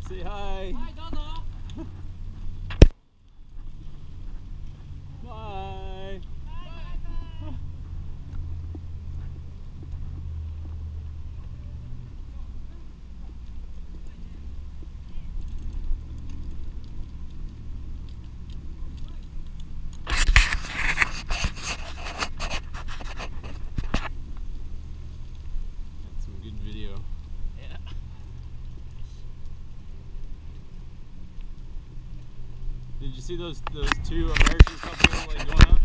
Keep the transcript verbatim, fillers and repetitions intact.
Say hi. Hi, Dodo. Bye. That's some good video. Yeah. Did you see those those two American couples like going out?